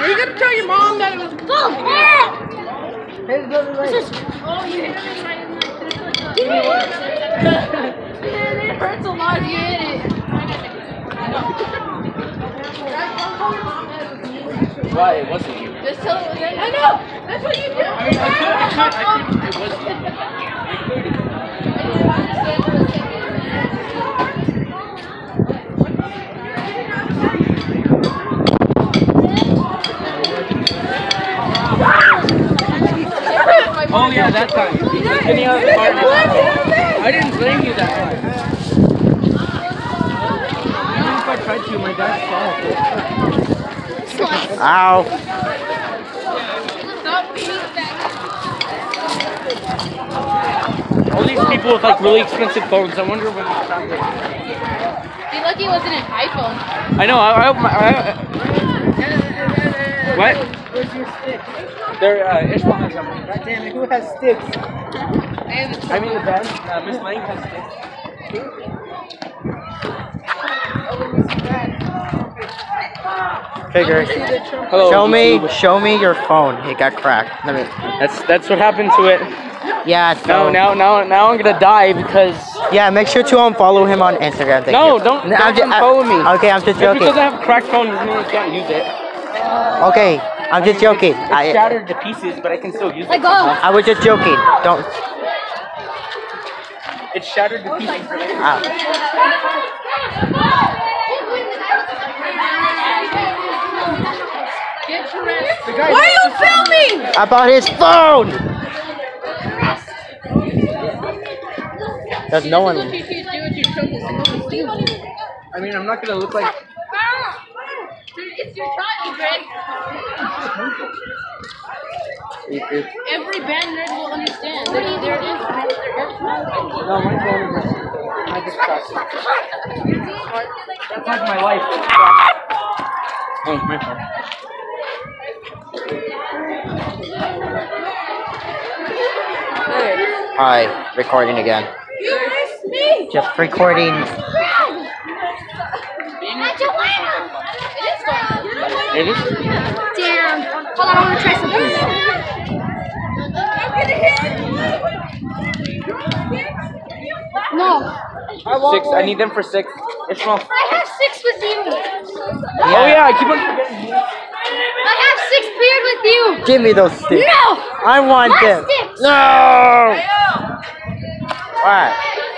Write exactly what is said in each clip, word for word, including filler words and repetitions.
Are you gonna tell your mom that it was full? His brother right. Oh, you hit it right in my it hurts a lot if you hit it. Why? It wasn't you. Just tell it was I know! That's what you do! I mean, I could, I could, I could, it wasn't you. Oh yeah, that time. Any other part? I didn't blame you that time. Even if I tried to, my dad's fault. Ow. All these people with like really expensive phones. I wonder when they found it. Be lucky it wasn't an iPhone. I know. I, I, I, I what? Where's your stick? They're uh, Ishmael has them. God damn it, who has sticks? I mean the band. Uh, Miss Lang has sticks. Figure. Hello. Show me, show me your phone. It got cracked. Let me. That's that's what happened to it. Yeah. No, So, now now now I'm gonna die because. yeah, make sure to unfollow him on Instagram. Thank No, you. don't, No, I'm don't ju- unfollow me. Okay, I'm just Just joking. because I have a cracked phone doesn't mean I can't use it. Okay, I'm just joking. It's I, shattered to pieces, but I can still use it. Let go! I was just joking. Don't. It's shattered to pieces. But I can Ow. Get your rest. Why are you filming? About his phone. There's no one. I mean, I'm not gonna look like. It's your child, Greg. Every band nerd will understand. There, there is. No, my phone is. I just crossed it. That's like my life. Oh, my phone. Hi, recording again. You missed me. Just recording. It is? Damn. Hold on, I want to try something. No. Six. I need them for six. Ishmael. I have six with you. Oh yeah, I keep on forgetting. I have six paired with you. Give me those sticks. No. I want My them. sticks. No. What?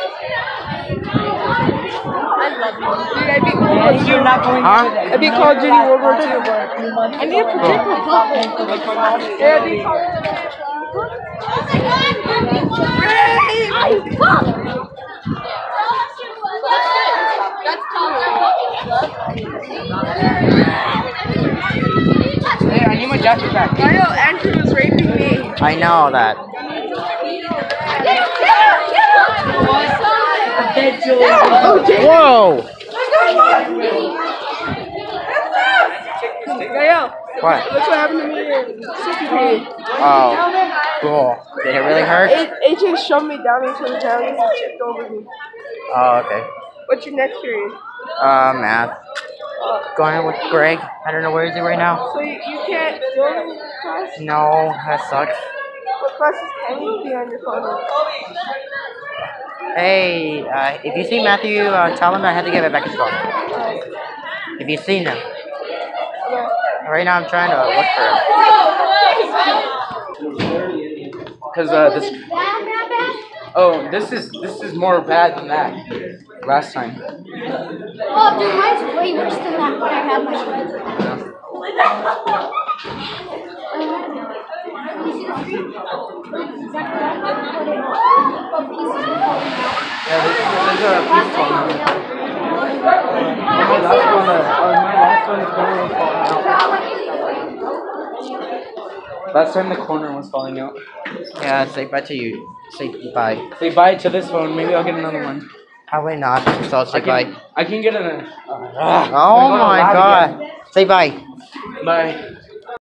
Dude, I'd be cool. You're not going Huh? I'd be Call of Duty World War Two. I need a projector. Yeah, I'd be Call of Duty. That's Hey, I need my jacket back. I know Andrew was raping me. I know that. Whoa! Gael, What? look what happened to me in Super Oh, cool. Did it really hurt? It, it just shoved me down into the ground and it chipped over me. Oh, okay. What's your next period? Uh, math. Going with Greg. I don't know where is he right now. So you, you can't go in class? No, that sucks. What classes can you be on your phone? Hey, uh, if you see Matthew, uh, tell him I had to give it back his phone. If you've seen him. Right now I'm trying to look for him. Because uh, this. Oh, this is this is more bad than that. Last time. Oh, dude, mine's way worse than that when I had my phone. Yeah, this, this is a piece falling out. My last one, uh, oh, my last one, the corner was falling out. Last time the corner was falling out. Yeah, say bye to you. Say bye. Say bye to this phone. Maybe I'll get another one. Probably not, so I'll say I can, bye. I can get an. Uh, Oh my god. Say bye. Bye.